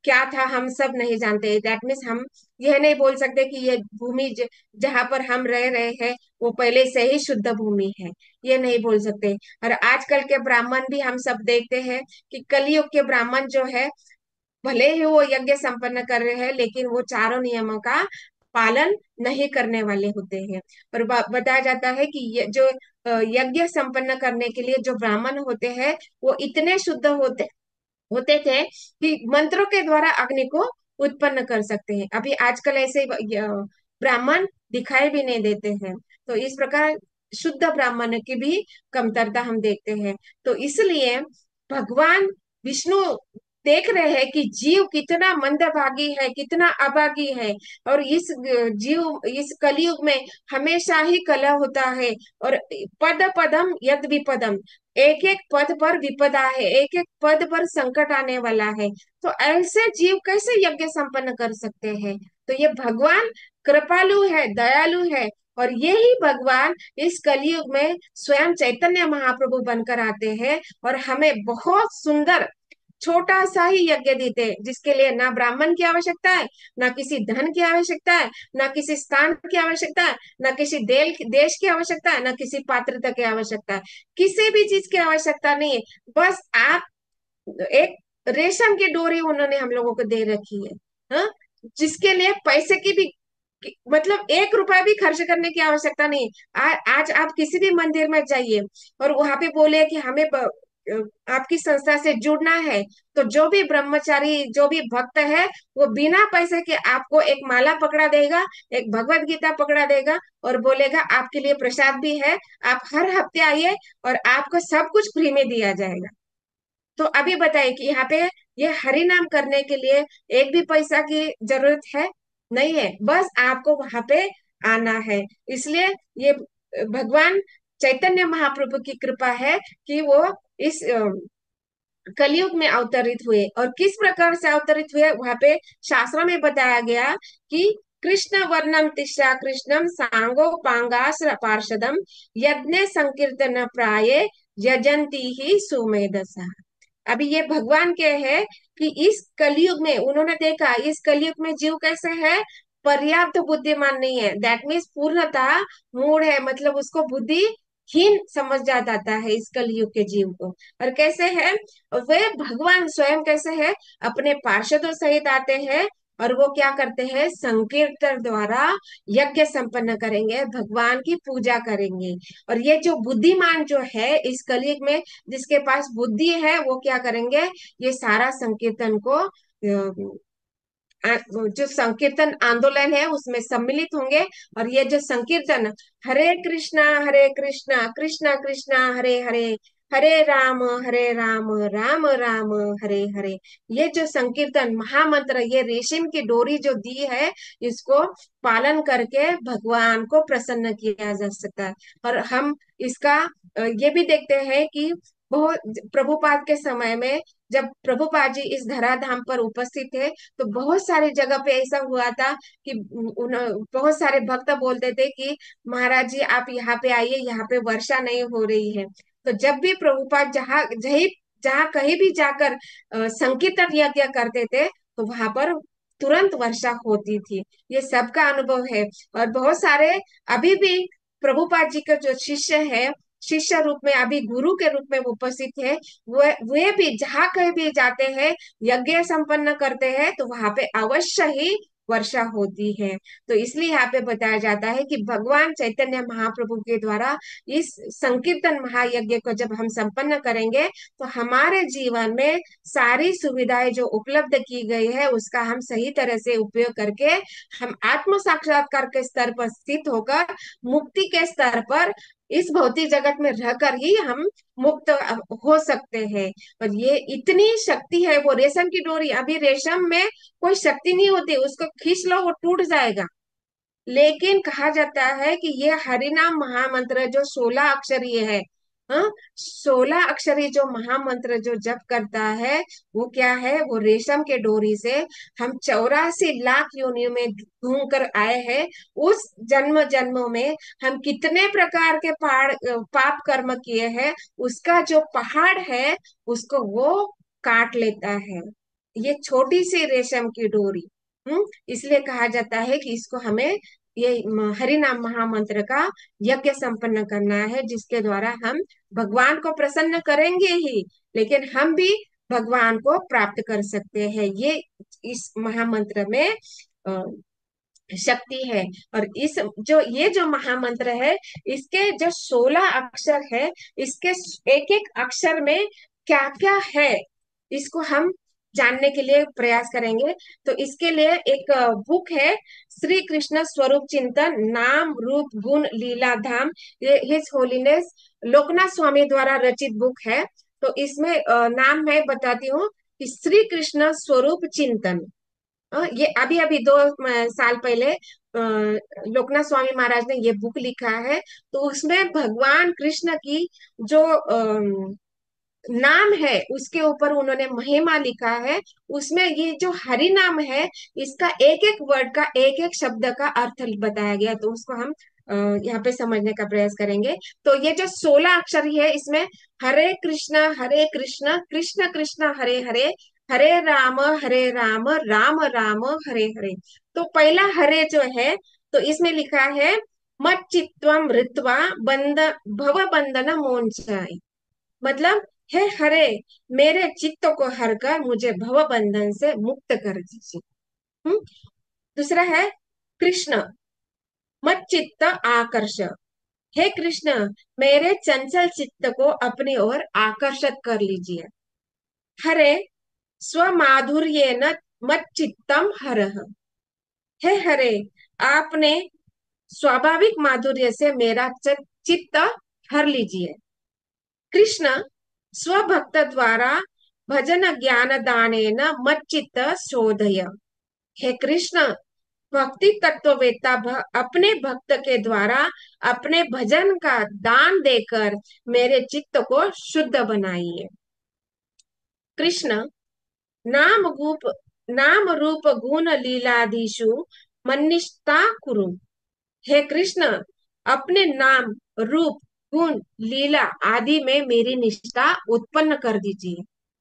क्या था हम सब नहीं जानते। दैट मीन्स हम यह नहीं बोल सकते कि ये भूमि ज- जहाँ पर हम रह रहे हैं वो पहले से ही शुद्ध भूमि है, ये नहीं बोल सकते। और आजकल के ब्राह्मण भी हम सब देखते हैं कि कलयुग के ब्राह्मण जो है, भले ही वो यज्ञ संपन्न कर रहे हैं लेकिन वो चारों नियमों का पालन नहीं करने वाले होते हैं। और ब- बताया जाता है कि ये जो अ, यज्ञ संपन्न करने के लिए जो ब्राह्मण होते हैं वो इतने शुद्ध होते होते थे कि मंत्रों के द्वारा अग्नि को उत्पन्न कर सकते हैं। अभी आजकल ऐसे अ, ब्राह्मण दिखाई भी नहीं देते हैं। तो इस प्रकार शुद्ध ब्राह्मण की भी कमतरता हम देखते हैं। तो इसलिए भगवान विष्णु देख रहे हैं कि जीव कितना मंदभागी है, कितना अभागी है। और इस अ, जीव इस कलयुग में हमेशा ही कलह होता है। और पद पदम यद विपदम, एक एक पद पर विपदा है, एक एक पद पर संकट आने वाला है। तो ऐसे जीव कैसे यज्ञ संपन्न कर सकते हैं? तो ये भगवान कृपालु है, दयालु है। और यही भगवान इस कलयुग में स्वयं चैतन्य महाप्रभु बनकर आते हैं और हमें बहुत सुंदर छोटा सा ही यज्ञ देते हैं, जिसके लिए ना ब्राह्मण की आवश्यकता है, ना किसी धन की आवश्यकता है, ना किसी स्थान की आवश्यकता है, ना किसी देल देश की आवश्यकता है, ना किसी पात्रता की आवश्यकता है। किसी भी चीज की आवश्यकता नहीं है। बस आप एक रेशम की डोरी उन्होंने हम लोगों को दे रखी है, हाँ, जिसके लिए पैसे की भी कि- मतलब एक रुपया भी खर्च करने की आवश्यकता नहीं। आ, आज आप किसी भी मंदिर में जाइए और वहां पे बोले कि हमें ब, आपकी संस्था से जुड़ना है, तो जो भी ब्रह्मचारी जो भी भक्त है वो बिना पैसे के आपको एक माला पकड़ा देगा, एक भगवत गीता पकड़ा देगा और बोलेगा आपके लिए प्रसाद भी है, आप हर हफ्ते आइए और आपको सब कुछ फ्री में दिया जाएगा। तो अभी बताइए कि यहाँ पे ये हरि नाम करने के लिए एक भी पैसा की जरूरत है? नहीं है, बस आपको वहां पे आना है। इसलिए ये भगवान चैतन्य महाप्रभु की कृपा है कि वो इस अ, कलयुग में अवतरित हुए। और किस प्रकार से अवतरित हुए वहां पे शास्त्रों में बताया गया कि कृष्ण वर्णम तिस्या कृष्णम सांगो पांगास पार्षदम यज्ञ संकीर्तन प्राये यजंती ही सुमेधसा। अभी ये भगवान के है कि इस कलयुग में उन्होंने देखा इस कलयुग में जीव कैसे है, पर्याप्त बुद्धिमान नहीं है। दैट मीन्स पूर्णतः मूड है, मतलब उसको बुद्धि हीन समझ जाता है इस कलयुग के जीव को। और कैसे है वे, भगवान स्वयं कैसे है, अपने पार्षदों सहित आते हैं और वो क्या करते हैं, संकीर्तन द्वारा यज्ञ संपन्न करेंगे, भगवान की पूजा करेंगे। और ये जो बुद्धिमान जो है इस कलयुग में, जिसके पास बुद्धि है, वो क्या करेंगे, ये सारा संकीर्तन को अ, आ- जो संकीर्तन आंदोलन है उसमें सम्मिलित होंगे। और ये जो संकीर्तन हरे कृष्णा हरे कृष्णा कृष्णा कृष्णा हरे हरे, हरे राम हरे राम राम राम हरे हरे, ये जो संकीर्तन महामंत्र, ये रेशम की डोरी जो दी है, इसको पालन करके भगवान को प्रसन्न किया जा सकता है। और हम इसका अ, ये भी देखते हैं कि बहुत प्रभुपाद के समय में जब प्रभुपाद जी इस धराधाम पर उपस्थित थे, तो बहुत सारी जगह पे ऐसा हुआ था कि उन बहुत सारे भक्त बोलते थे कि महाराज जी आप यहाँ पे आइए, यहाँ पे वर्षा नहीं हो रही है। तो जब भी प्रभुपाद जहाँ जही जहाँ कहीं भी जाकर अ, संकीर्तन यज्ञ करते थे, तो वहां पर तुरंत वर्षा होती थी। ये सबका अनुभव है। और बहुत सारे अभी भी प्रभुपाद जी के जो शिष्य है, शिष्य रूप में अभी गुरु के रूप में उपस्थित है, वे वे भी जहाँ कहीं भी जाते हैं, यज्ञ संपन्न करते हैं, तो वहां पे अवश्य ही वर्षा होती है। तो इसलिए यहाँ पे बताया जाता है कि भगवान चैतन्य महाप्रभु के द्वारा इस संकीर्तन महायज्ञ को जब हम संपन्न करेंगे, तो हमारे जीवन में सारी सुविधाएं जो उपलब्ध की गई है उसका हम सही तरह से उपयोग करके हम आत्म साक्षात्कार के स्तर पर स्थित होकर मुक्ति के स्तर पर इस भौतिक जगत में रहकर ही हम मुक्त हो सकते हैं। और ये इतनी शक्ति है, वो रेशम की डोरी, अभी रेशम में कोई शक्ति नहीं होती, उसको खींच लो वो टूट जाएगा। लेकिन कहा जाता है कि ये हरिनाम महामंत्र जो सोलह अक्षरीय है, हाँ, सोलह अक्षरी जो महामंत्र जो जप करता है, वो क्या है, वो रेशम के डोरी से हम चौरासी लाख योनियों में घूम कर आए हैं। उस जन्म जन्मों में हम कितने प्रकार के पहाड़ पाप कर्म किए हैं, उसका जो पहाड़ है उसको वो काट लेता है। ये छोटी सी रेशम की डोरी। हम्म इसलिए कहा जाता है कि इसको हमें ये म- हरि नाम महामंत्र का यज्ञ संपन्न करना है, जिसके द्वारा हम भगवान को प्रसन्न करेंगे ही, लेकिन हम भी भगवान को प्राप्त कर सकते हैं। ये इस महामंत्र में अ, शक्ति है। और इस जो ये जो महामंत्र है, इसके जो सोलह अक्षर है, इसके एक एक अक्षर में क्या क्या है, इसको हम जानने के लिए प्रयास करेंगे। तो इसके लिए एक बुक है, श्री कृष्ण स्वरूप चिंतन नाम रूप गुण लीला धाम। ये हिज होलीनेस लोकनाथ स्वामी द्वारा रचित बुक है। तो इसमें अ, नाम मैं बताती हूँ कि श्री कृष्ण स्वरूप चिंतन। अ, ये अभी अभी दो अ, साल पहले अ, लोकनाथ स्वामी महाराज ने ये बुक लिखा है। तो उसमें भगवान कृष्ण की जो अम, नाम है, उसके ऊपर उन्होंने महिमा लिखा है। उसमें ये जो हरि नाम है, इसका एक एक वर्ड का, एक एक शब्द का अर्थ बताया गया। तो उसको हम अ, यहाँ पे समझने का प्रयास करेंगे। तो ये जो सोलह अक्षर है, इसमें हरे कृष्ण हरे कृष्ण कृष्ण कृष्ण हरे हरे, हरे राम हरे राम राम राम हरे हरे। तो पहला हरे जो है, तो इसमें लिखा है मत चित्तम हृत्वा बंद भव बंधन मोचय। मतलब, हे हरे, मेरे चित्त को हर कर मुझे भव बंधन से मुक्त कर दीजिए। हम्म दूसरा है कृष्ण, मत चित्त आकर्ष। हे कृष्ण, मेरे चंचल चित्त को अपनी ओर आकर्षित कर लीजिए। हरे, स्व माधुर्य न मत चित्तम हरह। हे हरे, आपने स्वाभाविक माधुर्य से मेरा च- चित्त हर लीजिए। कृष्ण, स्वभक्त द्वारा भजन ज्ञान दानेन मच्चित्त शोधय। हे कृष्ण, भक्ति तत्ववेत्ता भ, अपने भक्त के द्वारा अपने भजन का दान देकर मेरे चित्त को शुद्ध बनाइए। कृष्ण, नाम रूप नाम रूप गुण लीलाधीशु मन्निष्ठा कुरु। हे कृष्ण, अपने नाम रूप गुण लीला आदि में मेरी निष्ठा उत्पन्न कर दीजिए।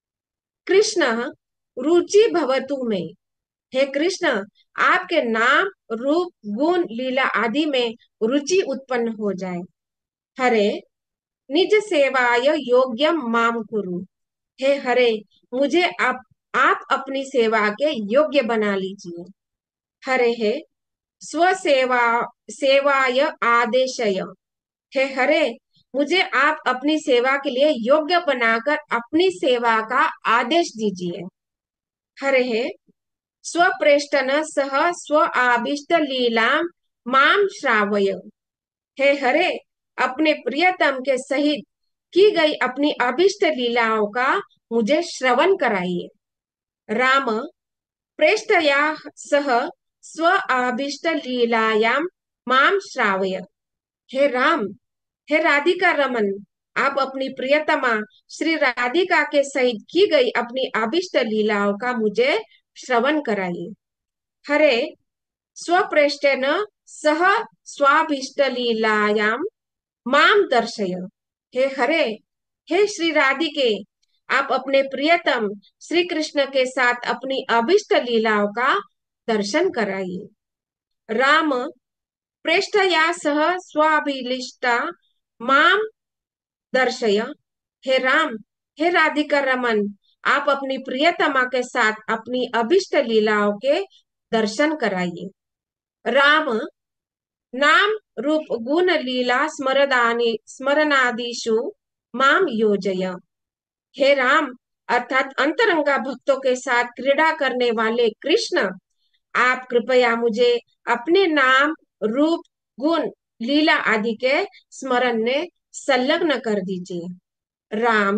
कृष्ण, रुचि भवतु में। हे कृष्ण, आपके नाम रूप गुण लीला आदि में रुचि उत्पन्न हो जाए। हरे, निज सेवाय योग्यम माम कुरु। हे हरे, मुझे आप आप अपनी सेवा के योग्य बना लीजिए। हरे हे, स्वसेवा सेवाय आदेशय। हे हरे, मुझे आप अपनी सेवा के लिए योग्य बनाकर अपनी सेवा का आदेश दीजिए। हरे हे, स्वप्रेष्टन सह स्व आभिष्ट लीला माम श्रावय। हे हरे, अपने प्रियतम के सहित की गई अपनी अभिष्ट लीलाओं का मुझे श्रवण कराइए। राम, प्रेष्ठया सह स्व आभिष्ट लीलायाम माम श्रावय। हे राम, हे राधिका रमन, आप अपनी प्रियतमा श्री राधिका के सहित की गई अपनी अभिष्ट लीलाओं का मुझे श्रवण कराइए। हरे, स्वप्रेष्ठेन सह स्वाभिष्ट लीलायाम माम दर्शय। हे हरे, हे श्री राधिके, आप अपने प्रियतम श्री कृष्ण के साथ अपनी अभिष्ट लीलाओं का दर्शन कराइए। राम, प्रेष्ठया सह स्वाभिलिष्टा माम दर्शय। हे राम, हे राधिका रमन, आप अपनी प्रियतमा के साथ अपनी अभिष्ट लीलाओं के दर्शन कराइए। राम, नाम रूप गुण लीला स्मरदानी स्मरणादिषु माम योजय। हे राम, अर्थात अंतरंगा भक्तों के साथ क्रीड़ा करने वाले कृष्ण, आप कृपया मुझे अपने नाम रूप गुण लीला आदि के स्मरण में संलग्न कर दीजिए। राम,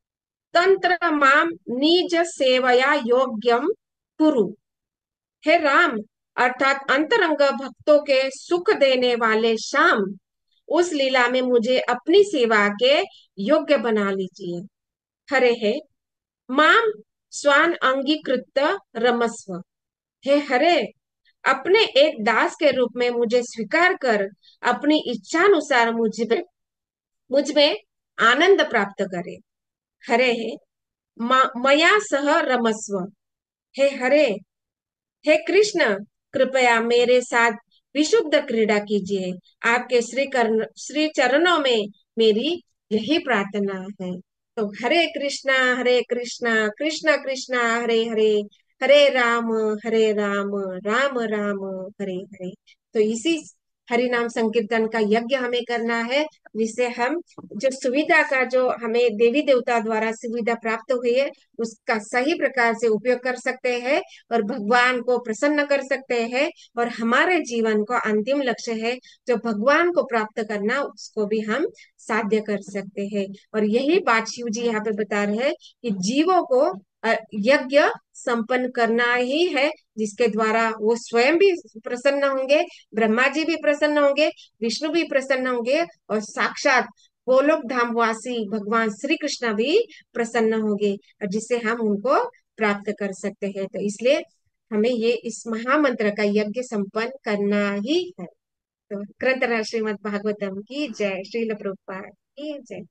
तंत्र माम निज सेवया योग्यम कुरु। हे राम, अर्थात अंतरंग भक्तों के सुख देने वाले श्याम, उस लीला में मुझे अपनी सेवा के योग्य बना लीजिए। हरे हे, माम स्वान अंगीकृत रमस्व। हे हरे, अपने एक दास के रूप में मुझे स्वीकार कर अपनी इच्छानुसार मुझ में मुझ में आनंद प्राप्त करे। हरे हे, मा- मया सह रमस्व। हे हरे, हे कृष्ण, कृपया मेरे साथ विशुद्ध क्रीड़ा कीजिए। आपके श्री कर्ण श्री चरणों में मेरी यही प्रार्थना है। तो हरे कृष्णा हरे कृष्णा कृष्णा कृष्णा हरे हरे, हरे राम हरे राम राम राम हरे हरे। तो इसी हरि नाम संकीर्तन का यज्ञ हमें करना है, जिससे हम जो सुविधा का, जो हमें देवी देवता द्वारा सुविधा प्राप्त हुई है, उसका सही प्रकार से उपयोग कर सकते हैं और भगवान को प्रसन्न कर सकते हैं। और हमारे जीवन को अंतिम लक्ष्य है जो भगवान को प्राप्त करना, उसको भी हम साध्य कर सकते हैं। और यही बात शिव जी यहाँ पे बता रहे हैं कि जीवों को अ, यज्ञ संपन्न करना ही है, जिसके द्वारा वो स्वयं भी प्रसन्न होंगे, ब्रह्मा जी भी प्रसन्न होंगे, विष्णु भी प्रसन्न होंगे, और साक्षात गोलोक धाम वासी भगवान श्री कृष्ण भी प्रसन्न होंगे, और जिससे हम उनको प्राप्त कर सकते हैं। तो इसलिए हमें ये इस महामंत्र का यज्ञ संपन्न करना ही है। तो ग्रंथ श्रीमद् भागवतम की जय, श्रील प्रभुपाद की जय।